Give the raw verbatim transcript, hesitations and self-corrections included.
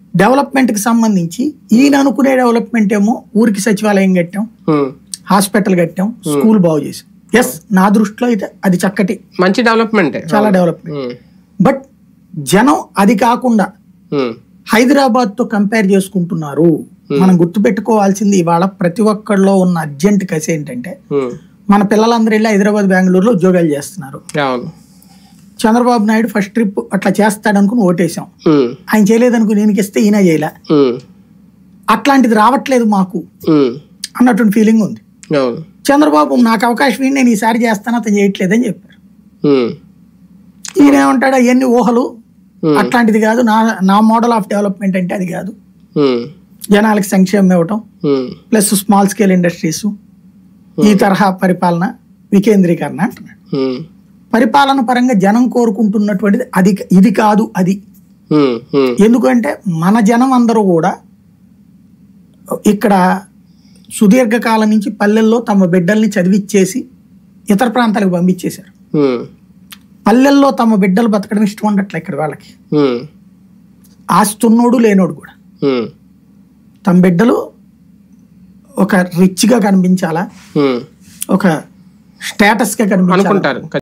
Development కి సంబంధించి ఈయన అనుకునే డెవలప్మెంట్ ఏమో ఊరికి సచివాలయం కట్టాం, హాస్పిటల్ కట్టాం, స్కూల్ బాగు చేసాం. ఎస్, నా దృష్టిలో అయితే అది చక్కటి మంచి డెవలప్మెంట్, చాలా డెవలప్మెంట్. బట్ జనం అది కాకుండా హైదరాబాద్ తో కంపేర్ చేసుకుంటున్నారు. మనం గుర్తుపెట్టుకోవాల్సింది ఇవాళ ప్రతి ఒక్కళ్ళలో ఉన్న అర్జెంట్ కసి ఏంటంటే, మన పిల్లలందరూ వెళ్ళి హైదరాబాద్ బెంగళూరులో ఉద్యోగాలు చేస్తున్నారు. చంద్రబాబు నాయుడు ఫస్ట్ ట్రిప్ అట్లా చేస్తాడనుకుని ఓటేసాం, ఆయన చేయలేదనుకుని ఈయనకి ఇస్తే ఈయన చేయలే. అట్లాంటిది రావట్లేదు మాకు అన్నటువంటి ఫీలింగ్ ఉంది. చంద్రబాబు నాకు అవకాశం ఏంటి, నేను ఈసారి చేస్తాను, అతను చేయట్లేదని చెప్పారు. ఈయన ఏమంటాడు, అవన్నీ ఊహలు, అట్లాంటిది కాదు, నా నా మోడల్ ఆఫ్ డెవలప్మెంట్ అంటే అది కాదు, జనాలకి సంక్షేమం ఇవ్వటం ప్లస్ స్మాల్ స్కేల్ ఇండస్ట్రీస్, ఈ తరహా పరిపాలన, వికేంద్రీకరణ అంటున్నాడు. పరిపాలన పరంగా జనం కోరుకుంటున్నటువంటిది అది, ఇది కాదు అది. ఎందుకంటే మన జనం అందరూ కూడా ఇక్కడ సుదీర్ఘకాలం నుంచి పల్లెల్లో తమ బిడ్డల్ని చదివిచ్చేసి ఇతర ప్రాంతాలకు పంపించేశారు. పల్లెల్లో తమ బిడ్డలు బతకడం ఇష్టం ఉండట్లే ఇక్కడ వాళ్ళకి. ఆస్తున్నోడు లేనోడు కూడా తమ బిడ్డలు ఒక రిచ్ గా కనిపించాలా, ఒక స్టేటస్ గా కనిపించాలి.